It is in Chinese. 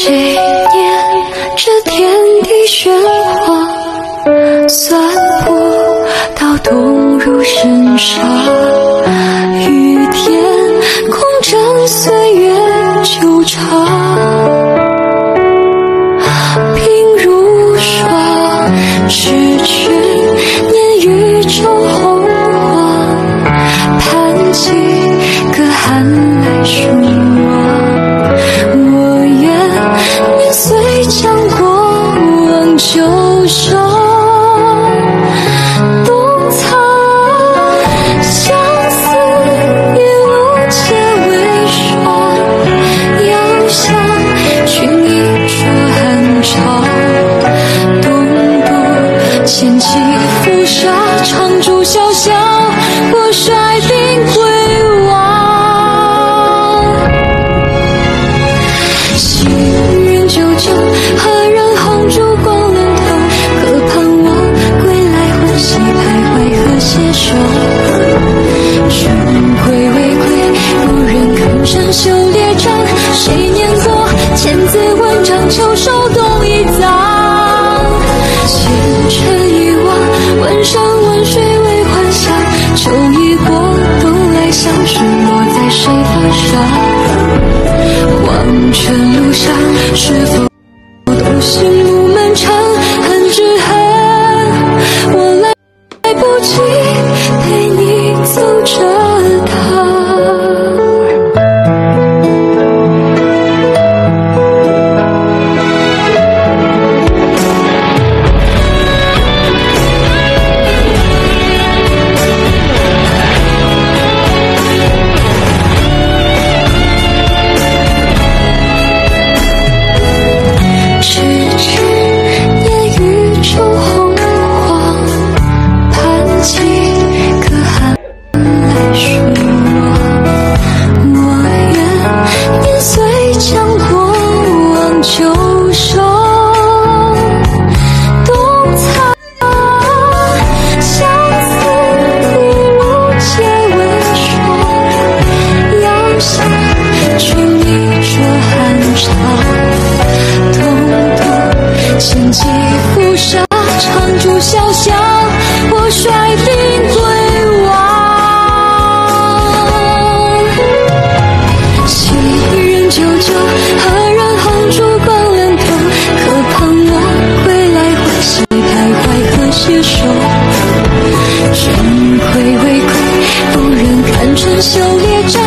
谁念这天地喧哗，算不到冬入深沙。雨天空枕岁月纠缠，鬓如霜，痴却念宇宙洪荒，盼几个寒来暑往。我愿年岁将过往旧伤冬藏，相思一路皆为霜。遥想君一桌寒茶，东渡千骑浮沙，长驻潇湘，我率兵归往。昔人久久，何人红烛光冷透？可盼我归来欢喜徘徊，和携手。君归未归，不忍看山修列张。谁念过千字文章，秋收冬已藏。前尘已忘，问山问水为还乡。秋已过，冬来相识，落在谁发上？黄泉路上，是否独行路漫长？恨只恨我来不及陪你走这趟。千骑浮沙，长驻潇湘，我率兵归往。昔人久久，何人红烛光冷透？可盼我归来欢喜徘徊，和携手。君归未归，不忍看春秋列张。